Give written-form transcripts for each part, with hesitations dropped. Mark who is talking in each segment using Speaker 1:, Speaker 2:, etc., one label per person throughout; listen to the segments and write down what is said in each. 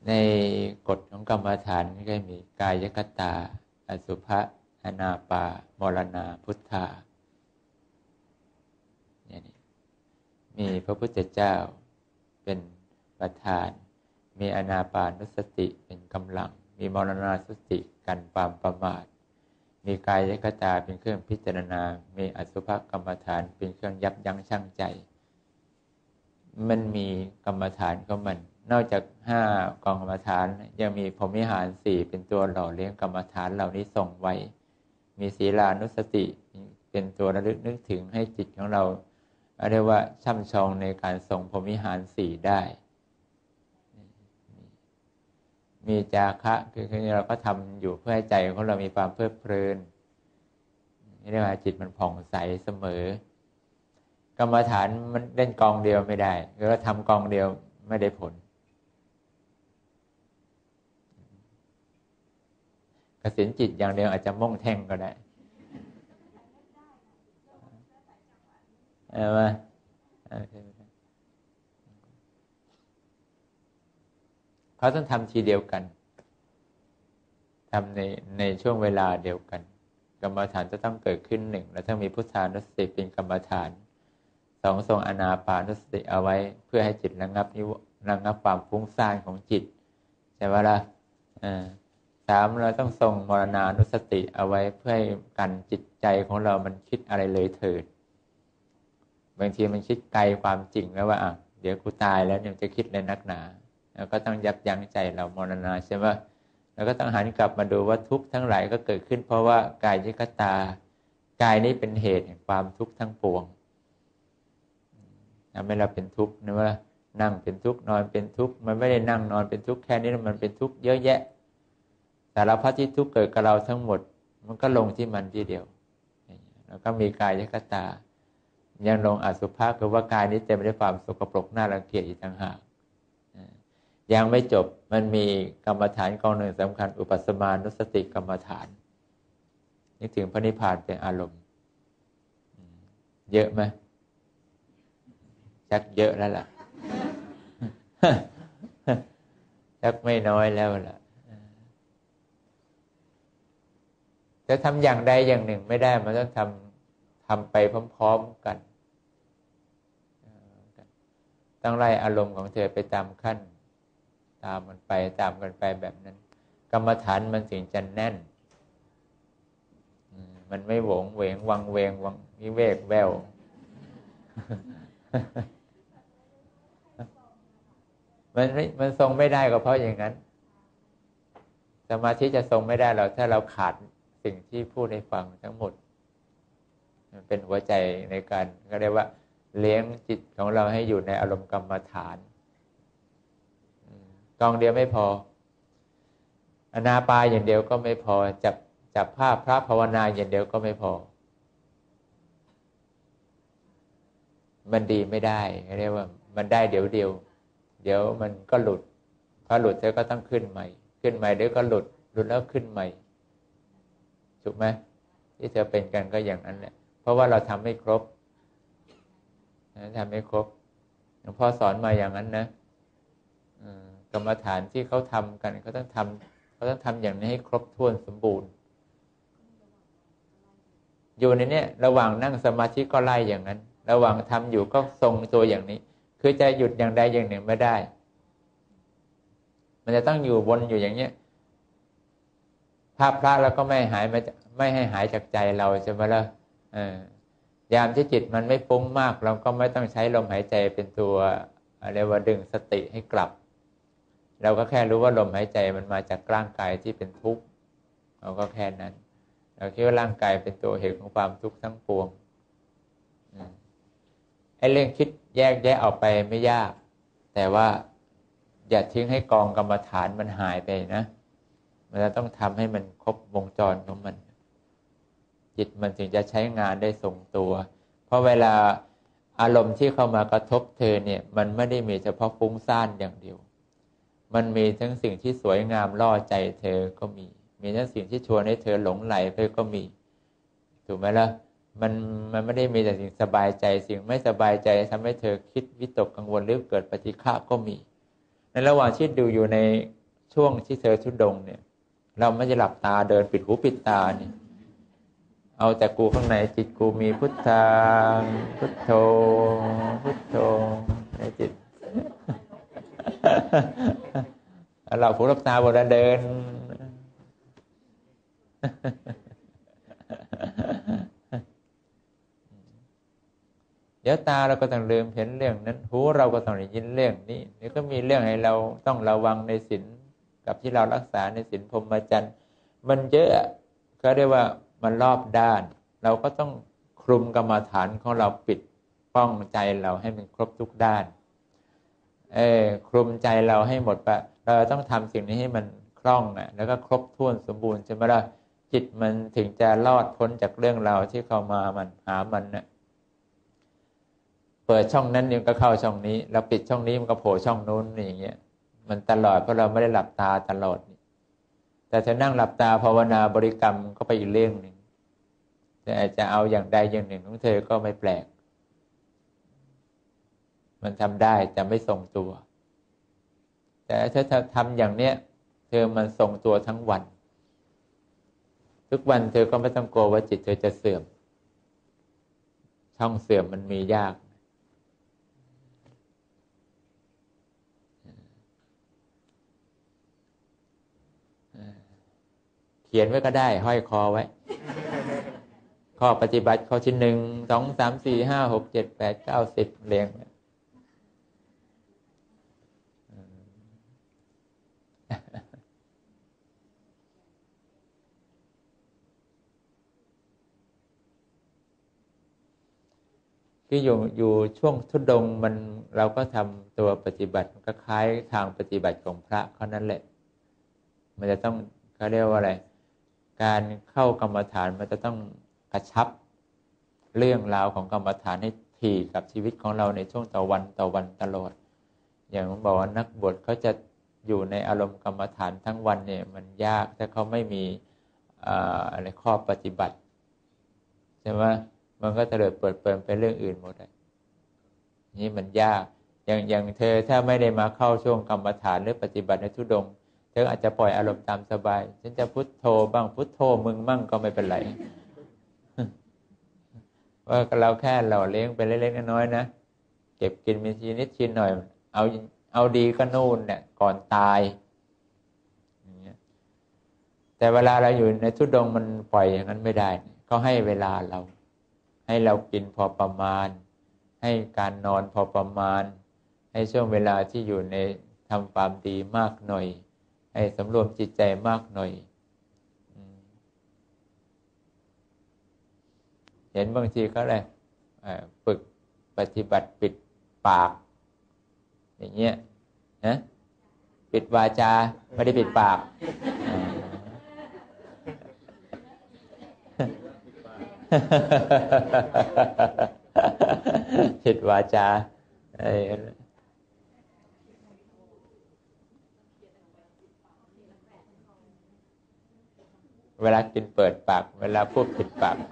Speaker 1: ในกฎของกรรมฐานก็มีกายคตาอสุภะอนาปามรณาพุทธาเนี่ยมีพระพุทธเจ้าเป็นประธานมีอนาปานุสติเป็นกำลังมีมรณาสติกันความประมาทมีกายคตาเป็นเครื่องพิจารณามีอสุภกรรมฐานเป็นเครื่องยับยั้งชั่งใจมันมีกรรมฐานของมันนอกจาก5กองกรรมฐานยังมีพรหมวิหาร4เป็นตัวหล่อเลี้ยงกรรมฐานเหล่านี้ส่งไว้มีศีลานุสติเป็นตัวระลึกนึกถึงให้จิตของเราเรียกว่าช่ำชองในการส่งพรหมวิหาร4ได้มีจาคะคือเราก็ทำอยู่เพื่อให้ใจของเรามีความเพลิดเพลินเรียกว่าจิตมันผ่องใสเสมอกรรมฐานมันเล่นกองเดียวไม่ได้หรือว่าทำกองเดียวไม่ได้ผลกสิณจิตอย่างเดียวอาจจะม่งแท่งก็ได้มาเขาต้องทำทีเดียวกันทำในช่วงเวลาเดียวกันกรรมฐานจะต้องเกิดขึ้น1แล้วต้องมีพุทธานุสติเป็นกรรมฐาน2ทรงอนาปานุสติเอาไว้เพื่อให้จิตระงับความฟุ้งซ่านของจิตใช่ไหมล่ะ3เราต้องทรงมรณานุสติเอาไว้เพื่อให้กันจิตใจของเรามันคิดอะไรเลยเถิดบางทีมันคิดไกลความจริงแล้วว่าเดี๋ยวกูตายแล้วเนี่ยจะคิดอะไรนักหนาแล้วก็ต้องยับยั้งใจเรามรณาใช่ไหมแล้วก็ต้องหันกลับมาดูว่าทุกข์ทั้งหลายก็เกิดขึ้นเพราะว่ากายคตากายนี้เป็นเหตุแห่งความทุกข์ทั้งปวงทำให้เราเป็นทุกข์นะว่านั่งเป็นทุกข์นอนเป็นทุกข์มันไม่ได้นั่งนอนเป็นทุกข์แค่นี้มันเป็นทุกข์เยอะแยะสารพัดที่ทุกข์เกิดกับเราทั้งหมดมันก็ลงที่มันทีเดียวแล้วก็มีกายคตายังลงอสุภะคือว่ากายนี้เต็มไปด้วยความสกปรกน่ารังเกียจอีกต่างหากยังไม่จบมันมีกรรมฐานกองหนึ่งสำคัญอุปัสสมานุสติกรรมฐานนึกถึงพระนิพพานเป็นอารมณ์เยอะไหมชักเยอะแล้วล่ะ ชักไม่น้อยแล้วล่ะจะทำอย่างใดอย่างหนึ่งไม่ได้มันต้องทำไปพร้อมๆกันต้องไล่อารมณ์ของเธอไปตามขั้นตามกันไปแบบนั้นกรรมฐานมันถึงจะแน่นมันไม่หวงเหวงวังเวงวังวิเวกแวว มันทรงไม่ได้ก็เพราะอย่างนั้นสมาธิจะทรงไม่ได้เราถ้าเราขาดสิ่งที่พูดให้ฟังทั้งหมดมันเป็นหัวใจในการก็เรียกว่าเลี้ยงจิตของเราให้อยู่ในอารมณ์กรรมฐานกองเดียวไม่พออนาปานอย่างเดียวก็ไม่พอจับภาพพระภาวนาอย่างเดียวก็ไม่พอมันดีไม่ได้เรียกว่ามันได้เดี๋ยวมันก็หลุดพอหลุดเธอก็ต้องขึ้นใหม่เดี๋ยวก็หลุดแล้วขึ้นใหม่ถูกไหมที่เธอเป็นกันก็อย่างนั้นแหละเพราะว่าเราทำไม่ครบหลวงพ่อสอนมาอย่างนั้นนะกรรมฐานที่เขาทำกันเขาต้องทำอย่างนี้ให้ครบถ้วนสมบูรณ์อยู่ในนี้ระหว่างนั่งสมาธิก็ไล่อย่างนั้นระหว่างทำอยู่ก็ทรงตัวอย่างนี้คือจะหยุดอย่างใดอย่างหนึ่งไม่ได้มันจะต้องอยู่วนอยู่อย่างนี้ภาพพระแล้วก็ไม่ให้หายจากใจเราใช่ไหมล่ะยามที่จิตมันไม่ฟุ้งมากเราก็ไม่ต้องใช้ลมหายใจเป็นตัวเรียกว่าดึงสติให้กลับเราก็แค่รู้ว่าลมหายใจมันมาจากร่างกายที่เป็นทุกข์เราก็แค่นั้นเราคิดว่าร่างกายเป็นตัวเหตุของความทุกข์ทั้งปวงไอ้เรื่องคิดแยกแยะออกไปไม่ยากแต่ว่าอย่าทิ้งให้กองกรรมฐานมันหายไปนะมันจะต้องทำให้มันครบวงจรของมันจิตมันถึงจะใช้งานได้ทรงตัวเพราะเวลาอารมณ์ที่เข้ามากระทบเธอเนี่ยมันไม่ได้มีเฉพาะฟุ้งซ่านอย่างเดียวมันมีทั้งสิ่งที่สวยงามล่อใจเธอก็มีทั้งสิ่งที่ชวนให้เธอหลงไหลไปก็มีถูกไหมล่ะมันไม่ได้มีแต่สิ่งสบายใจสิ่งไม่สบายใจทำให้เธอคิดวิตกกังวลหรือเกิดปฏิฆะก็มีในระหว่างที่ดูอยู่ในช่วงที่เธอทุดงเนี่ยเราไม่จะหลับตาเดินปิดหูปิดตานี่เอาแต่กูข้างในจิตกูมีพุทธังพุทโธพุทโธในจิตเราหูหลับตาบนเดินเดี๋ยวตาเราก็ต้องลืมเห็นเรื่องนั้นหูเราก็ต้องได้ยินเรื่องนี้นี่ก็มีเรื่องให้เราต้องระวังในศีลกับที่เรารักษาในศีลพรหมจรรย์มันเยอะก็เรียกว่ามันรอบด้านเราก็ต้องคลุมกรรมฐานของเราปิดป้องใจเราให้มันครบทุกด้านคลุมใจเราให้หมดปะเราต้องทำสิ่งนี้ให้มันคล่องแล้วก็ครบถ้วนสมบูรณ์ใช่ไหมล่ะจิตมันถึงจะรอดพ้นจากเรื่องราวที่เข้ามามันหามันเนี่ยเปิดช่องนั้นมันก็เข้าช่องนี้เราปิดช่องนี้มันก็โผล่ช่องนู้นนี่อย่างเงี้ยมันตลอดเพราะเราไม่ได้หลับตาตลอดแต่ถ้านั่งหลับตาภาวนาบริกรรมก็ไปอีกเรื่องหนึ่งแต่อาจจะเอาอย่างใดอย่างหนึ่งของเธอก็ไม่แปลกมันทำได้แต่ไม่ทรงตัวแต่ถ้าทำอย่างเนี้ยเธอมันทรงตัวทั้งวันทุกวันเธอก็ไม่ต้องกลัวว่าจิตเธอจะเสื่อมช่องเสื่อมมันมียากเขียนไว้ก็ได้ห้อยคอไว้ข้อปฏิบัติข้อที่1 2 3 4 5 6 7 8 9 10เรียงคืออยู่ช่วงธุดงค์มันเราก็ทำตัวปฏิบัติก็คล้ายทางปฏิบัติของพระเขานั่นแหละมันจะต้องเขาเรียกว่าอะไรการเข้ากรรมฐานมันจะต้องกระชับเรื่องราวของกรรมฐานให้ถี่กับชีวิตของเราในช่วงต่อวันตลอดอย่างผมบอกว่านักบวชเขาจะอยู่ในอารมณ์กรรมฐานทั้งวันเนี่ยมันยากถ้าเขาไม่มีอะไรข้อปฏิบัติใช่ไหมมันก็เตลิดเปิดเปิงไปเรื่องอื่นหมดเลยนี่มันยากอย่างเธอถ้าไม่ได้มาเข้าช่วงกรรมฐานหรือปฏิบัติในธุดงค์เธออาจจะปล่อยอารมณ์ตามสบายฉันจะพุทโธบ้างพุทโธมึงมั่งก็ไม่เป็นไรว่าเราแค่หล่อเลี้ยงไปเล็กๆน้อยๆนะเก็บกินมีทีนิดทีหน่อยเอาดีก็นู่นเนี่ยก่อนตายแต่เวลาเราอยู่ในธุดงค์มันปล่อยอย่างนั้นไม่ได้เขาให้เวลาเราให้เรากินพอประมาณให้การนอนพอประมาณให้ช่วงเวลาที่อยู่ในทำความดีมากหน่อยให้สำรวมจิตใจมากหน่อยเห็นบางทีเขาเลยฝึกปฏิบัติปิดปากอย่างเงี้ยนะปิดวาจาไม่ได้ปิดปากปิดวาจาเวลากินเปิดปากเวลาพูดปิดปาก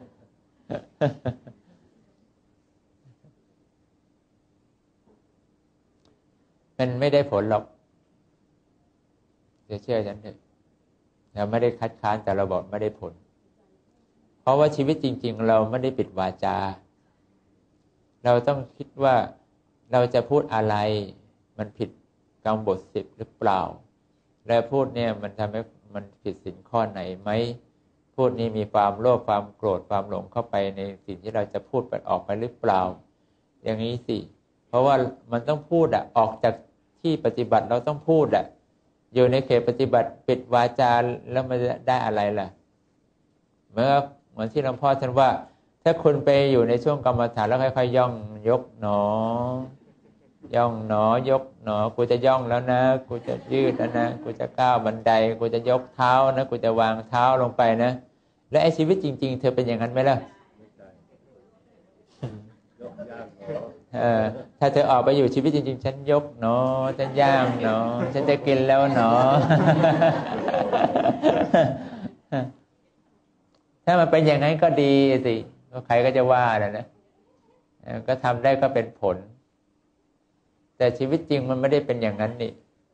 Speaker 1: มันไม่ได้ผลหรอกจะเชื่อฉันเถอะเราไม่ได้คัดค้านแต่เราบอกไม่ได้ผลเพราะว่าชีวิตจริงๆเราไม่ได้ปิดวาจาเราต้องคิดว่าเราจะพูดอะไรมันผิดกรรมบท10หรือเปล่าแล้วพูดเนี่ยมันทำให้มันผิดศีลข้อไหนไหมพูดนี้มีความโลภความโกรธความหลงเข้าไปในสิ่งที่เราจะพูดออกไปหรือเปล่าอย่างนี้สิเพราะว่ามันต้องพูดออกจากที่ปฏิบัติเราต้องพูดอยู่ในเขตปฏิบัติปิดวาจาแล้วมันจะได้อะไรล่ะเหมือนที่หลวงพ่อท่านว่าถ้าคุณไปอยู่ในช่วงกรรมฐานแล้วค่อยๆย่องยกหนอย่องหนอยกหนอกูจะย่องแล้วนะกูจะยืดแล้วนะกูจะก้าวบันไดกูจะยกเท้านะกูจะวางเท้าลงไปนะและไอ้ชีวิตจริงๆเธอเป็นอย่างนั้นไหมล่ะถ้าเธอออกไปอยู่ชีวิตจริงๆฉันยกหนอฉันย่างหนอฉันจะกินแล้วหนอถ้ามันเป็นอย่างนั้นก็ดีสิใครก็จะว่านะก็ทำได้ก็เป็นผลแต่ชีวิตจริงมันไม่ได้เป็นอย่างนั้นนี่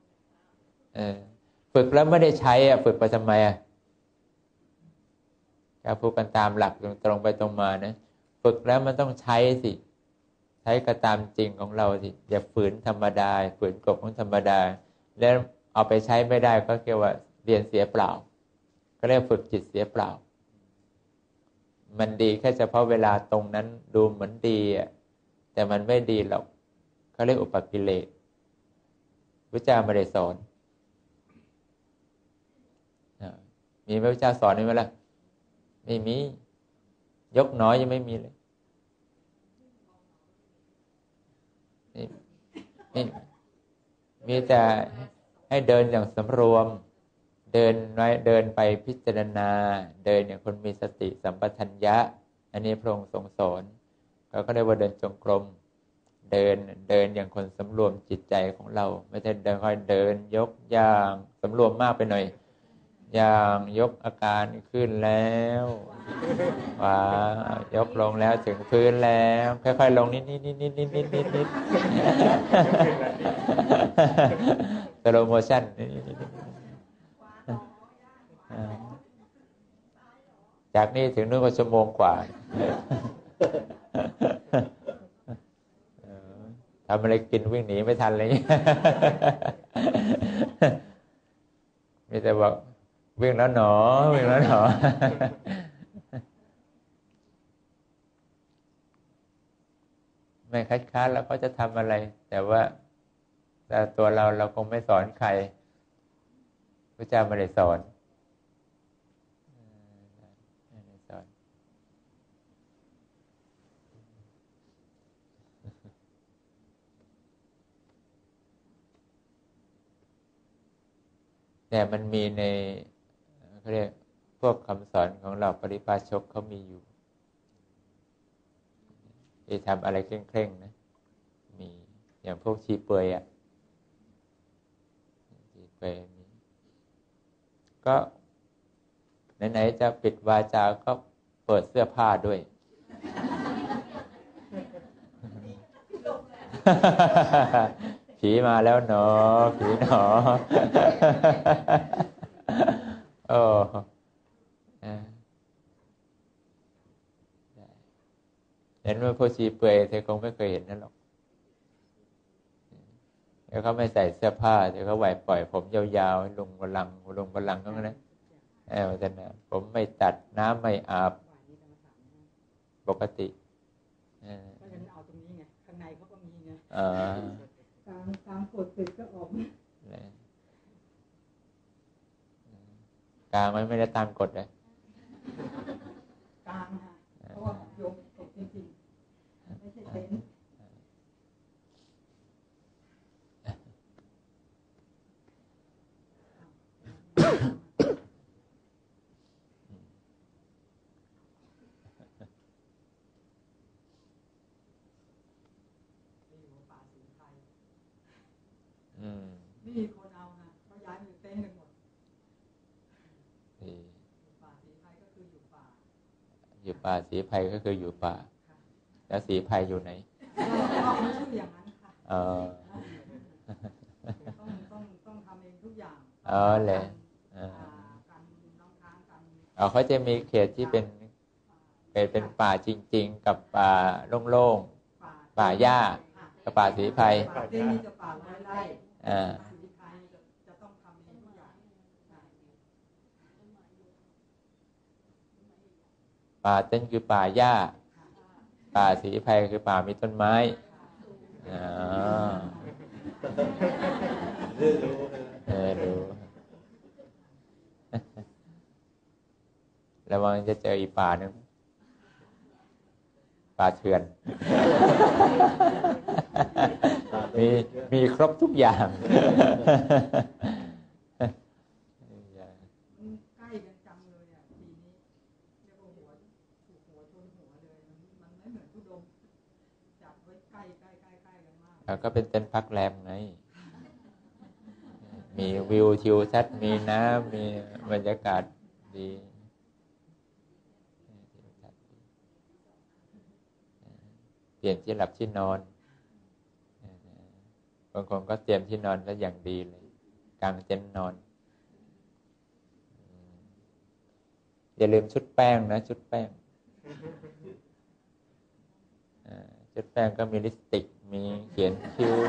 Speaker 1: ฝึกแล้วไม่ได้ใช้ฝึกไปทำไมถ้าพูดกันตามหลักตรงไปตรงมานะฝึกแล้วมันต้องใช้สิใช้ก็ตามจริงของเราสิอย่าฝืนธรรมดาฝืนกฎของธรรมดาแล้วเอาไปใช้ไม่ได้ก็เรียกว่าเรียนเสียเปล่าก็เรียกฝึกจิตเสียเปล่ามันดีแค่เฉพาะเวลาตรงนั้นดูเหมือนดีแต่มันไม่ดีหรอกเขาเรียกอุปกิเลสพระเจ้าไม่ได้สอนมีพระเจ้าสอนไหมล่ะไม่มียกน้อยยังไม่มีเลยนี่มีแต่ให้เดินอย่างสำรวมเดินไปพิจารณาเดินอย่างคนมีสติสัมปชัญญะอันนี้พระองค์ทรงสอนก็เรียกว่าเดินจงกรมเดินอย่างคนสำรวมจิตใจของเราไม่ใช่ค่อยเดินยกอย่างสำรวมมากไปหน่อยอย่างยกอาการขึ้นแล้วว่ายกลงแล้วถึงพื้นแล้วค่อยๆลงนิดสโลโมชั่นจากนี้ถึงนู่นก็ชั่วโมงกว่าทำอะไรกินวิ่งหนีไม่ทันเลยมีแต่บอกวิ่งแล้วหนอวิ่งแล้วหนอไม่คัดค้านแล้วเขาจะทำอะไรแต่ว่าตัวเราคงไม่สอนใครพระเจ้าไม่ได้สอนแต่มันมีในเขาเรียกพวกคำสอนของเราปริพาชกเขามีอยู่ที่ทำอะไรเคร่งๆนะมีอย่างพวกชีเปยชีเปยมีก็ไหนๆจะปิดวาจาก็เปิดเสื้อผ้าด้วยผีมาแล้วหนอผีหนอโอ้เห็นว่าพวกชีเปยเธอคงไม่เคยเห็นนั่นหรอกเดี๋ยวเขาไม่ใส่เสื้อผ้าเดี๋ยวเขาไหวปล่อยผมยาวๆลุงบลังก็งั้นนะอาจารย์ผมไม่ตัดน้ำไม่อาบปกติ
Speaker 2: ก็ยังเอาตรงนี้ไงข้างในเขาก็มีไงตามกฎตึกก็ออก
Speaker 1: กลางไม่ได้ตามกฎเลย
Speaker 2: กลางค่ะเพราะว่าโยมตกจริงๆไม่ใช่เต็นท์นี่คนเอานะเขาย้ายอยู่เต็นท์กันหมดป่าสีไพก็คืออยู่ป่า
Speaker 1: อยู่ป่าสีไพก็คืออยู่ป่าแล้วสีไพอยู่ไหน
Speaker 2: ก็มีชื่ออย่างนั้นค่ะต้องทำเองทุกอย่าง
Speaker 1: เลย
Speaker 2: การน้ำค้างกัน
Speaker 1: เขาจะมีเขตที่เป็นป่าจริงๆกับป่าโล่งๆป่าหญ้ากับป่าสีไพ
Speaker 2: ที่นี่จะป่าไร่ไร่สีไพจะต้องทำเองทุกอย่าง
Speaker 1: ป่าเต้นคือป่าหญ้าป่าสีไพคือป่ามีต้นไม้รู้ระวังจะเจออีกป่านึงป่าเถื่อนมีครบทุกอย่าง
Speaker 2: ใกล้กันจังเลยปีนี้เรียกว่าหัวชนหัวเลยมันไม่เหมือนทุดงจับไว้ใกล้กันมาก
Speaker 1: ก็เป็นเต็นท์พักแรมไงมีวิวทิวทัศน์มีน้ำมีบรรยากาศดีเปลี่ยนที่หลับที่นอนบางคนก็เตรียมที่นอนก็อย่างดีเลยกางเต็นท์นอนอย่าลืมชุดแป้งนะชุดแป้งชุดแป้งก็มีลิปสติกมีเขียนคิ้ว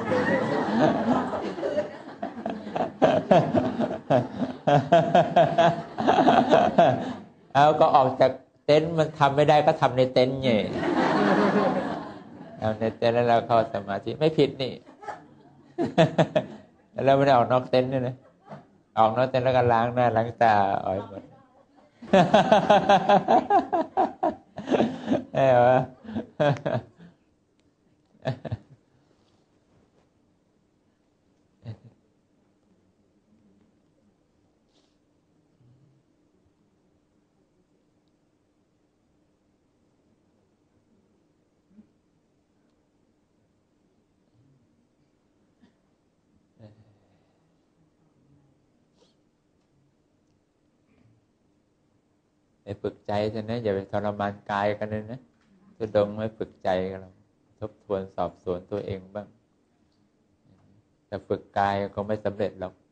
Speaker 1: เอาก็ออกจากเต็นท์มันทำไม่ได้ก็ทำในเต็นท์ไงทำในเต็นท์แล้วเราเข้าสมาธิไม่ผิดนี่แล้วไม่ได้ออกนอกเต็นท์ด้วยนะออกนอกเต็นท์แล้วก็ล้างหน้าล้างตาอ่อยหมดเออไปฝึกใจเถอะนะอย่าไปทรมานกายกันเลยนะทุดงค์ให้ฝึกใจกันเราทบทวนสอบสวนตัวเองบ้างแต่ฝึกกายก็ไม่สำเร็จหรอก